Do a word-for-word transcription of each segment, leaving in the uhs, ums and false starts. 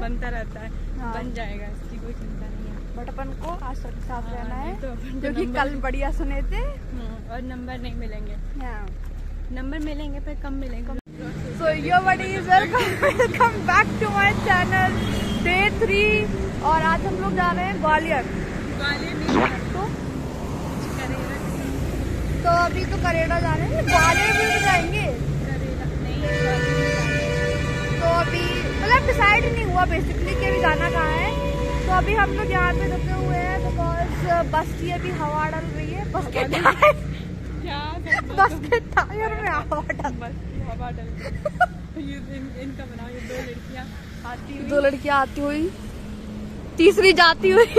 बनता रहता है। हाँ। बन जाएगा, इसकी कोई चिंता नहीं है। बट अपन को आज तक साफ हाँ, रहना है तो क्योंकि कल बढ़िया सुने थे और नंबर नहीं मिलेंगे। हाँ। नंबर मिलेंगे पर कम मिलेंगे। So yo buddies, welcome back to my channel day three. और आज हम लोग जा रहे हैं ग्वालियर। ग्वालियर नहीं तो करेड़ा। तो अभी तो करेड़ा जा रहे हैं, ग्वालियर भी तो जाएंगे। करेड़ा नहीं, तो अभी मतलब डिसाइड नहीं हुआ बेसिकली कि अभी जाना कहाँ है। तो अभी हम लोग यहाँ पे रुके हुए हैं बिकॉज बस की अभी हवा डल रही है। बस के टायर बस के टायर में हवा डल हवा डल इन, इनका बनाओ। ये दो लड़कियाँ आती हुई दो लड़कियाँ आती हुई तीसरी जाती हुई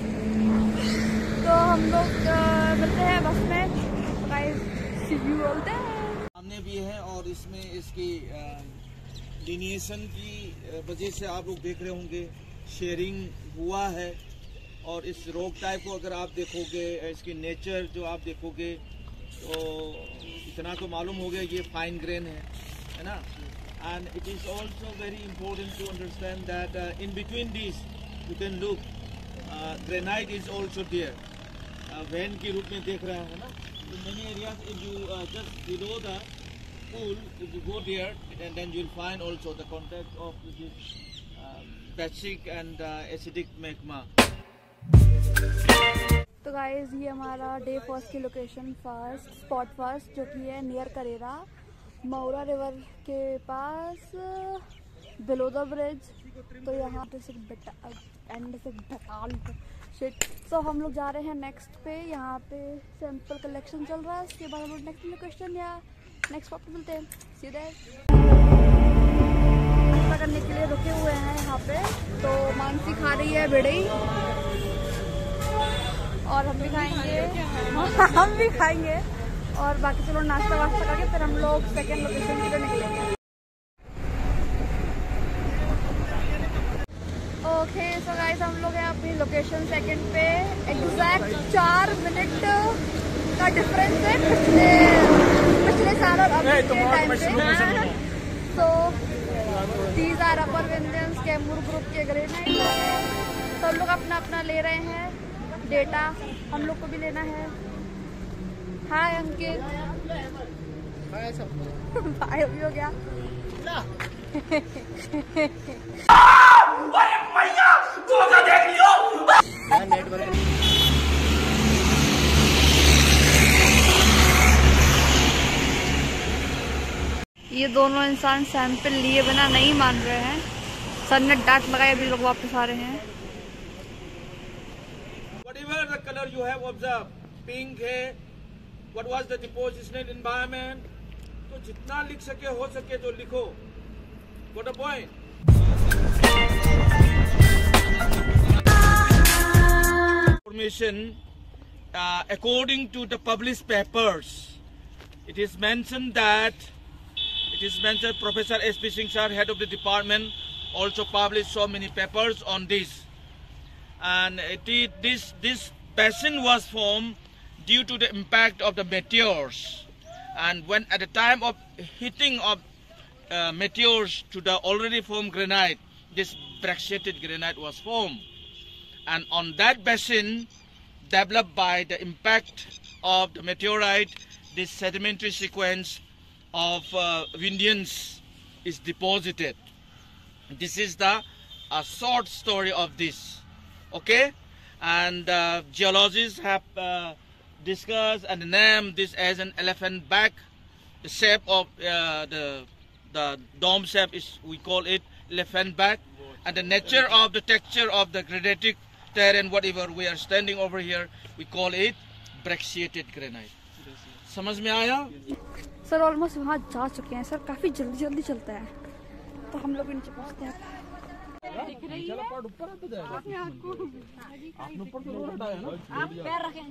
तो हम लोग मिलते हैं बस में। बोलते हैं सामने भी है और इसमें इसकी डिनिएशन की वजह से आप लोग देख रहे होंगे शेयरिंग हुआ है। और इस रोड टाइप को अगर आप देखोगे, इसकी नेचर जो आप देखोगे तो इतना तो मालूम हो गया ये फाइन ग्रेन है, है ना। And it is also very important to understand that in between this you can look granite is also there. Vein के रूप में देख रहे हैं ना। In many areas, if you uh, just below the pool, if you go there, and then you'll find also the contact of this uh, basic and uh, acidic magma. तो guys ये हमारा डे फर्स्ट की location first spot first जो कि है near Karera, मौरा river के पास below the bridge. तो यहाँ पे से एंड से बटाल शिट। सो हम लोग जा रहे हैं नेक्स्ट पे। यहाँ पे सैंपल कलेक्शन चल रहा है। उसके बाद हम लोग नेक्स्ट लोकेशन या नेक्स्ट स्पॉट पे मिलते हैं। सीधे नाश्ता करने के लिए रुके हुए हैं यहाँ पे। तो मानसी खा रही है बिड़ई और हम भी खाएंगे हम भी खाएंगे और बाकी चलो नाश्ता वास्ता करके फिर हम लोग सेकेंड लोकेशन के लिए निकलेंगे। ओके सो गाइस हम लोग हैं अपनी लोकेशन सेकंड पे। एग्जैक्ट चार मिनट का डिफरेंस है पिछले पिछले साल और अभी के टाइम पे। So these are upper Vindhyans Kaimur group के ग्रेनाइट। सब लोग अपना अपना ले रहे हैं डेटा, हम लोग को भी लेना है। हाय अंकित, भाई अभी हो गया ये दोनों इंसान सैंपल लिए बिना नहीं मान रहे हैं। सर ने डांट लगाया, अभी लोग वापस आ रहे हैं। Whatever the color you have observed, pink है, what was the depositional environment, तो जितना लिख सके हो सके तो लिखो। What a point. Information uh, according to the published papers, it is mentioned that it is mentioned Professor S P Singh sir, head of the department, also published so many papers on this. And it is, this this basin was formed due to the impact of the meteors. And when at the time of hitting of uh, meteors to the already formed granite, this brecciated granite was formed. And on that basin, developed by the impact of the meteorite, this sedimentary sequence of uh, Windians is deposited. This is the uh, short story of this. Okay, and uh, geologists have uh, discussed and named this as an elephant back. The shape of uh, the the dome shape is, we call it elephant back, and the nature of the texture of the granitic terrain, whatever we are standing over here, we call it brecciated granite. समझ में आया? Sir almost वहाँ जा चुके हैं sir, काफी जल्दी जल्दी चलता है तो हम लोग नीचे पहुँचते हैं। दिख रही है? आप पैर रखें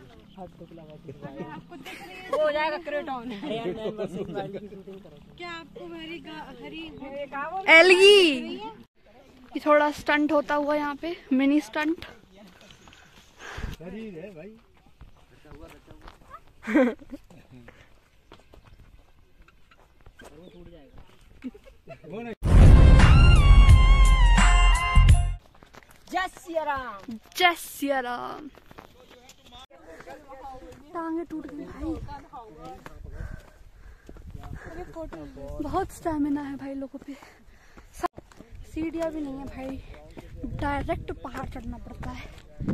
हो जाएगा क्रेटॉन। क्या आपको हरी हरी एलगी ये थोड़ा स्टंट होता हुआ यहाँ पे, मिनी स्टंट। शरीर है भाई। टूट जाएगा। जय सिया राम। जय सिया राम। टांगे टूट गई भाई। बहुत स्टैमिना है भाई लोगों पे। सीढ़ियाँ भी नहीं है भाई, डायरेक्ट पहाड़ चढ़ना पड़ता है।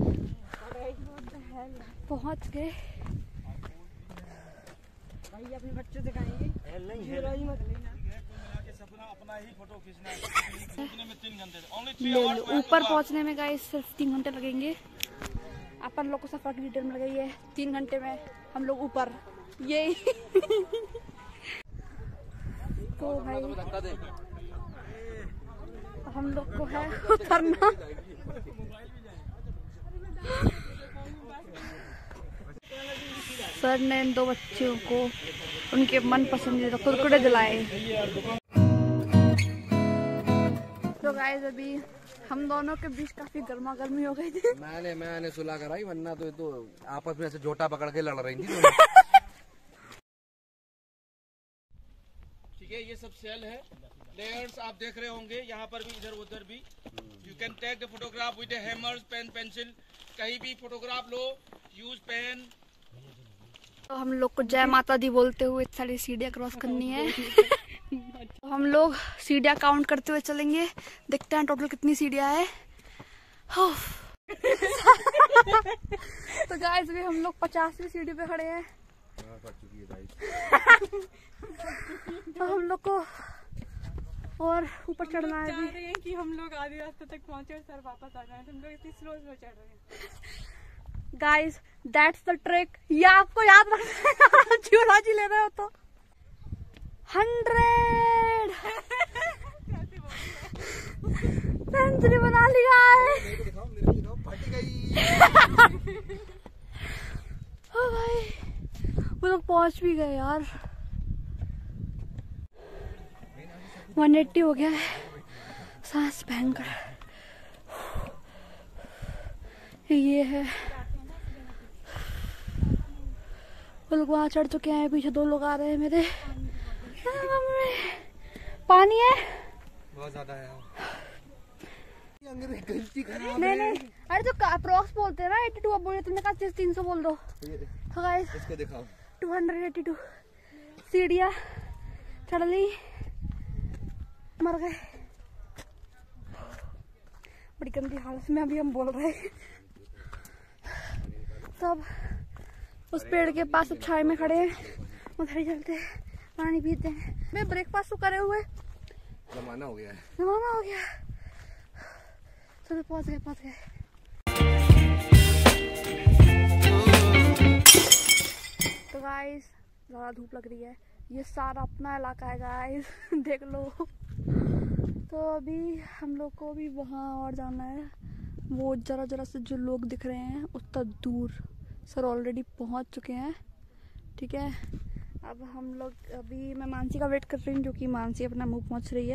पहुंच गए भाई, अपने बच्चों से कहेंगे अपना ही फोटो खींचना में तीन घंटे ले लो। ऊपर पहुंचने में गाइस सिर्फ तीन घंटे लगेंगे। अपन लोग को सफर की डिटेल मिल गई है। तीन घंटे में हम लोग ऊपर ये तो भाई हम लोग को है उतरना। सर ने इन दो बच्चों को उनके मन पसंदीदा कुरकुरे दिलाए। तो गाइस अभी हम दोनों के बीच काफी गर्मा गर्मी हो गई थी। मैंने मैंने सुलह कराई, वरना तो, तो आपस में ऐसे जोटा पकड़ के लड़ रही थी। ठीक है, ये सब सेल है। लेयर्स आप देख रहे होंगे, यहाँ पर भी इधर उधर भी। You can take the photograph with hammers, pen, pencil. कहीं भी फोटोग्राफ लो, यूज पेन। तो हम लोग को जय माता दी बोलते हुए सारी सीढ़ियाँ क्रॉस करनी है। तो हम लोग सीढ़ियाँ काउंट करते हुए चलेंगे, देखते हैं टोटल कितनी सीढ़ियाँ है। तो गाइस अभी हम लोग पचासवीं सीढ़ी पे खड़े हैं। तो हम लोग को और ऊपर चढ़ना है। चाह रहे हैं कि हम लोग आधे रास्ते तक पहुंचे और सर वापस आ जाए। हम लोग इतनी स्लो स्लो चढ़ रहे हैं। Guys that's the trick. ये आपको याद रखना। जियोलॉजी ले रहे हो तो हंड्रेड सेंचुरी बना लिया है। ओ भाई वो लोग पहुंच भी गए यार। वन एट्टी हो गया है। सांस भयंकर। ये है वो लोग वहाँ चढ़ चुके हैं। पीछे दो लोग आ रहे हैं मेरे। पानी है बहुत ज्यादा है। नहीं नहीं, अरे जो अप्रोक्स बोलते हैं ना एटी टू, अब बोले तुमने कहा तीन सौ बोल दो। तो गाइस इसको दिखाओ, टू हंड्रेड एटी टू सीढ़ियाँ चढ़ ली, मर गए। बड़ी गंदी हालत में अभी हम बोल रहे हैं। सब उस पेड़ के पास सब छाए में खड़े हैं, उधर ही चलते हैं, पानी पीते हैं। मैं ब्रेकफास्ट तो करे हुए जमाना हो गया है। जमाना हो गया। चलो पहुंच गए पहुंच गए। तो गाइस ज़्यादा धूप लग रही है। ये सारा अपना इलाका है गाइस। देख लो। तो अभी हम लोग को भी वहाँ और जाना है। वो जरा जरा से जो लोग दिख रहे हैं उतना दूर सर ऑलरेडी पहुँच चुके हैं। ठीक है, अब हम लोग अभी मैं मानसी का वेट कर रही हूँ, जो कि मानसी अपना मुंह पहुँच रही है।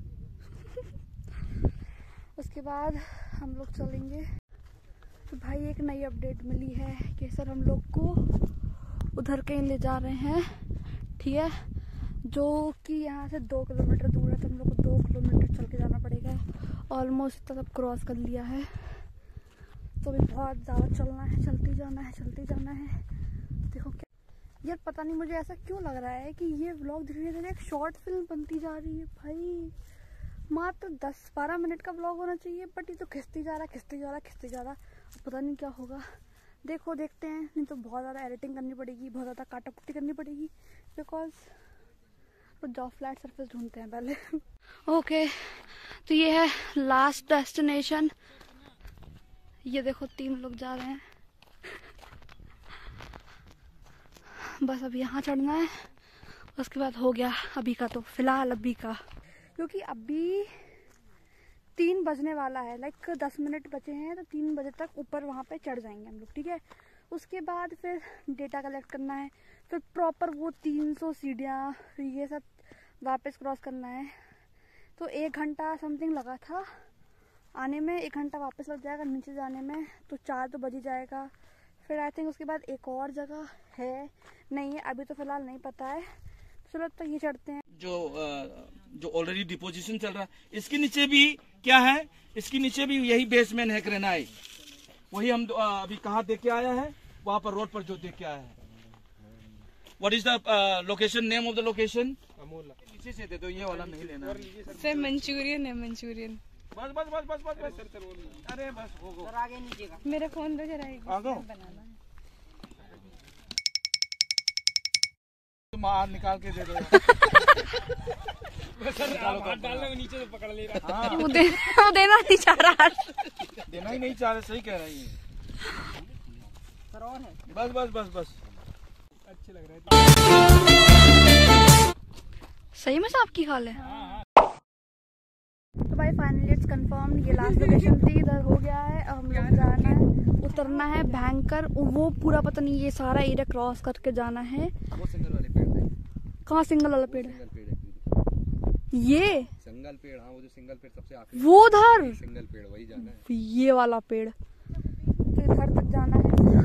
उसके बाद हम लोग चलेंगे। तो भाई एक नई अपडेट मिली है कि सर हम लोग को उधर कहीं ले जा रहे हैं। ठीक है, जो कि यहाँ से दो किलोमीटर दूर है। तो हम लोग को दो किलोमीटर चल के जाना पड़ेगा। ऑलमोस्ट इतना सब क्रॉस कर लिया है। तो अभी बहुत ज़्यादा चलना है, चलती जाना है, चलती जाना है। देखो क्या यार, पता नहीं मुझे ऐसा क्यों लग रहा है कि ये व्लॉग धीरे धीरे एक शॉर्ट फिल्म बनती जा रही है। भाई मात्र दस बारह मिनट का व्लॉग होना चाहिए, बट ये तो खिंचती जा रहा खिंचती जा रहा खिंचती जा रहा। पता नहीं क्या होगा, देखो देखते हैं। नहीं तो बहुत ज़्यादा एडिटिंग करनी पड़ेगी, बहुत ज़्यादा काटा कुटी करनी पड़ेगी, बिकॉज तो जॉब फ्लैट सरफेस ढूंढते हैं पहले। ओके तो ये है लास्ट डेस्टिनेशन। ये देखो तीन लोग जा रहे हैं। बस अब यहाँ चढ़ना है, उसके बाद हो गया अभी का। तो फिलहाल अभी का, क्योंकि अभी तीन बजने वाला है, लाइक दस मिनट बचे हैं। तो तीन बजे तक ऊपर वहाँ पे चढ़ जाएंगे हम लोग। ठीक है, उसके बाद फिर डेटा कलेक्ट करना है, फिर प्रॉपर वो तीन सौ सीढ़ियाँ ये सब वापस क्रॉस करना है। तो एक घंटा समथिंग लगा था आने में, एक घंटा वापस लग जाएगा नीचे जाने में। तो चार तो बज ही जाएगा। फिर आई थिंक उसके बाद एक और जगह है, नहीं है अभी तो फ़िलहाल नहीं पता है। चलो तक ये चढ़ते हैं। जो जो ऑलरेडी डिपोजिशन चल रहा है, इसके नीचे भी क्या है, इसके नीचे भी यही बेसमेंट है ग्रेनाइट, वही हम अभी कहाँ देख के आया है, वहाँ पर रोड पर जो देख के आया है। What is the location, name of the location? नीचे से दे दो, ये वाला नहीं लेना सर। मंचूरियन है, मंचूरियन। बस बस बस बस बस बस अरे बस हो गो आगे नीचे का मेरा फोन दो जरा, बनाना है। तुम हाथ निकाल के दे दो। डालने में नीचे से पकड़ ले रहा। हाँ। वो, दे, वो देना नहीं चाह रहा, देना ही नहीं चाह रहे, सही कह रही है। बस बस बस बस अच्छे लग रहे हैं। सही में सांप की खाल है। तो भाई फाइनली इट्स कंफर्म, ये लास्ट लोकेशन थी, इधर हो गया है। अब हम लोग जाना है, उतरना है भयंकर, वो पूरा पता नहीं ये सारा एरिया क्रॉस करके जाना है। वो सिंगल वाले पेड़ है। कहाँ सिंगल वाला पेड़ है? सिंगल पेड़ है ये सिंगल पेड़। हाँ वो जो सिंगल पेड़ सबसे आखिरी, वो उधर सिंगल पेड़ वही जाना है। ये वाला पेड़, तो इधर तक जाना है।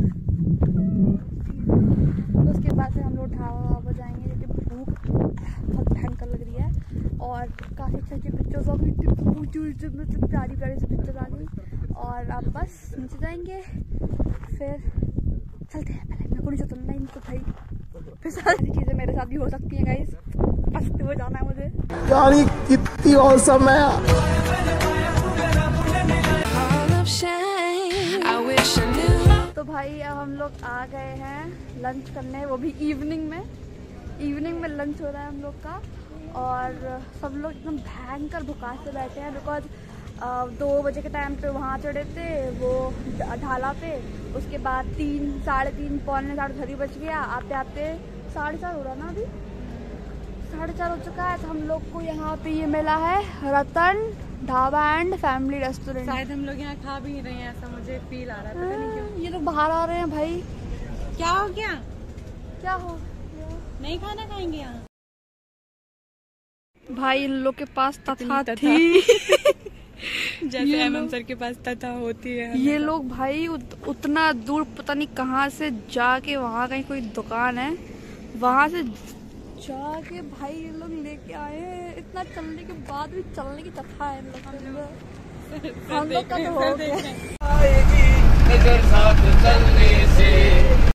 तो उसके बाद से हम लोग ढाबा वाबा जाएंगे, क्योंकि भूख बहुत भयंकर लग रही है। और काफ़ी अच्छी अच्छी पिक्चर्स आ गई, मतलब प्यारी प्यारी सी पिक्चर्स आ गई। और अब बस नीचे जाएंगे, फिर चलते हैं। पहले मेरे को नीचे उतरना ही नहीं, तो भाई फिर सारी चीज़ें मेरे साथ भी हो सकती हैं गाइस, मस्त हो जाना है मुझे। यानी कितनी औसम है। तो भाई अब हम लोग आ गए हैं लंच करने, वो भी इवनिंग में। इवनिंग में लंच हो रहा है हम लोग का, और सब लोग एकदम भयंकर भुखार से बैठे हैं, बिकॉज दो बजे के टाइम पे वहाँ चढ़े थे वो ढाला पे। उसके बाद तीन साढ़े तीन पौने साढ़े घर ही बच गया, आते आते साढ़े चार हो रहा ना, अभी साढ़े चार हो चुका है। तो हम लोग को यहाँ पे ये मिला है Ratan dhaba and family restaurant. शायद हम लोग यहाँ खा भी नहीं रहे हैं, ऐसा मुझे फील आ रहा है, पता नहीं क्यों। ये लोग बाहर आ रहे हैं भाई, क्या हो गया? क्या हो नहीं खाना खाएंगे यहाँ? भाई इन लोग के पास तथा तथा। थी जैसे एमएम सर के पास तथा होती है। ये लोग भाई उत, उतना दूर पता नहीं कहाँ से जाके, वहाँ कहीं कोई दुकान है, वहाँ से जाके भाई ये लोग लेके आए हैं। इतना चलने के बाद भी चलने की तथा है इन लोग के। हम लोग का तो हो गया। नजर साथ चलने से